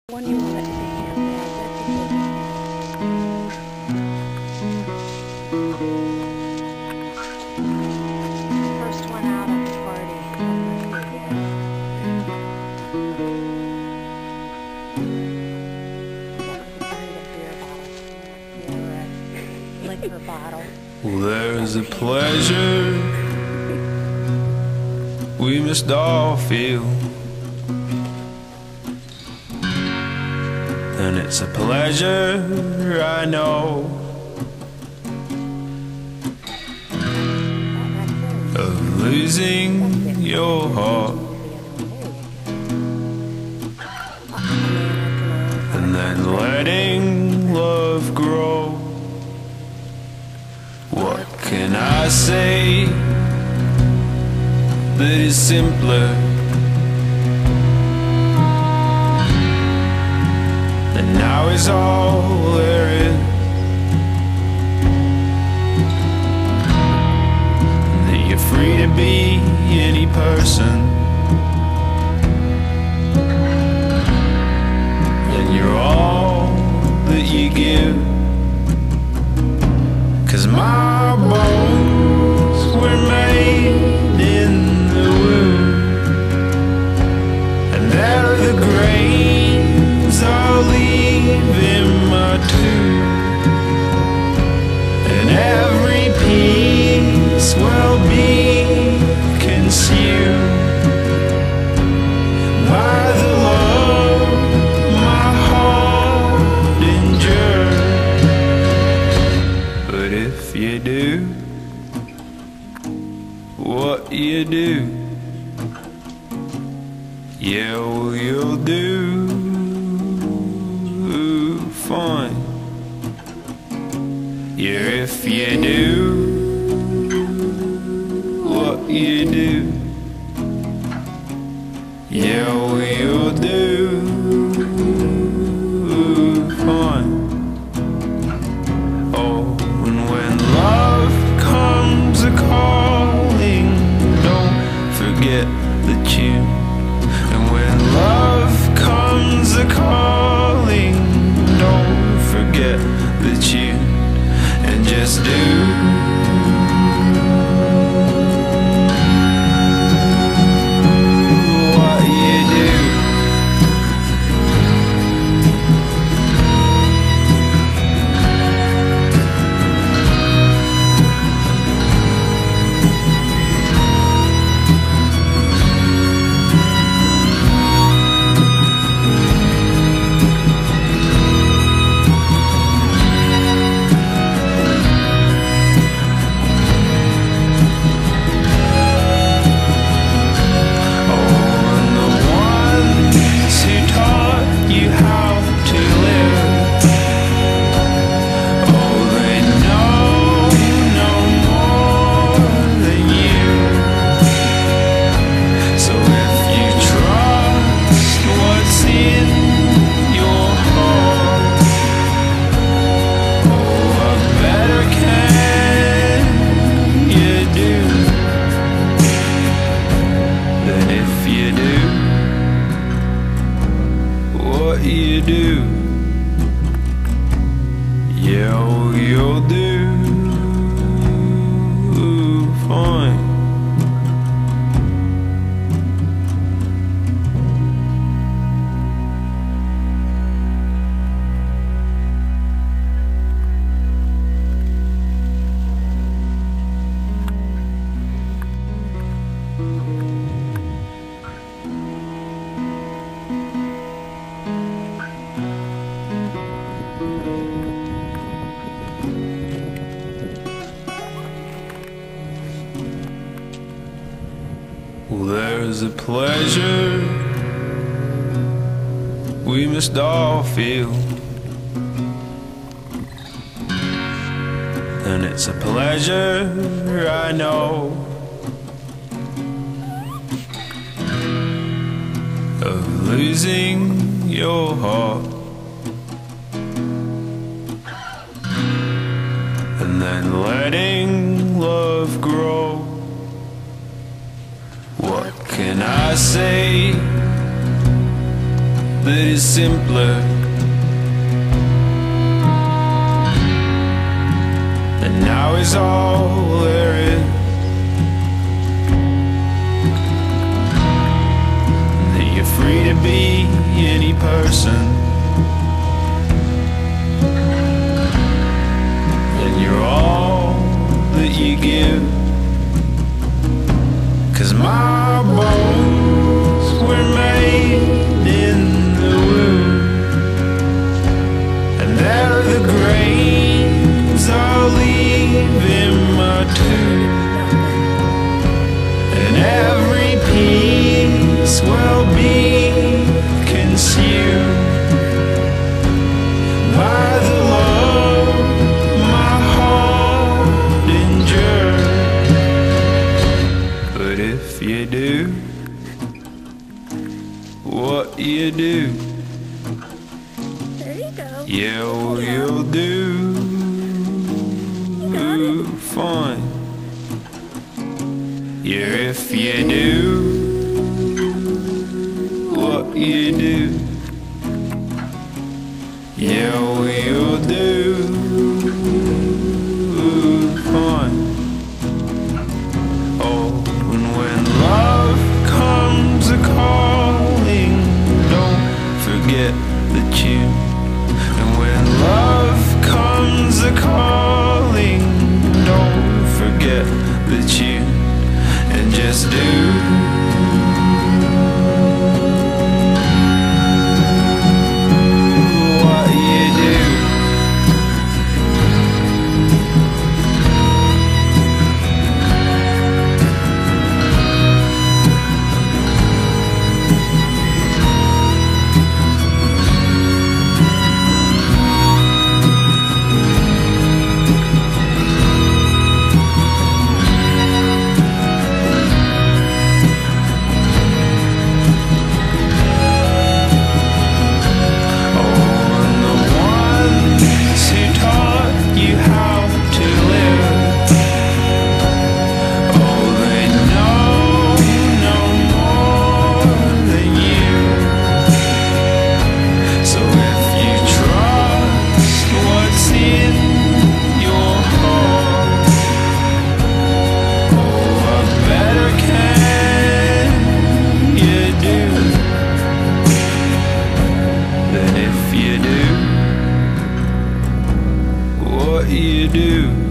One you want it to be handed out, first one out at the party. Liquor bottle. Well, there's a pleasure we must all feel, and it's a pleasure I know of losing your heart and then letting love grow. What can I say that is simpler and now is all there is? That you're free to be any person, and you're all that you give. 'Cause my bones were made in the womb, and they're the grains I'll leave in my tomb, and every piece will be consumed by the love my heart endured. But if you do what you do, yeah, well, you'll do fine. Yeah, if you do what you do, yeah, well, you'll do fine. Oh, and when love comes a-calling, don't forget the tune. And when love comes a-calling, don't forget the tune. And just do what you do. You do, yeah, well, you'll do fine. Well, there's a pleasure we must all feel, and it's a pleasure I know of losing your heart and then letting love grow. What can I say that is simpler. And now is all there is. That you're free to be any person, and you're all that you give. 'Cause my bones were made in the womb, and they're the grains I'll leave in my tomb. And every piece will be consumed by the love my heart endured. But if you do what you do, There you go. yeah, well, you'll do fine. Yeah, if you do what you do, yeah, well, you'll do fine. Oh, and when love comes a-calling, don't forget the tune. And when love comes a-calling, don't forget the tune. And just do what you do. What you do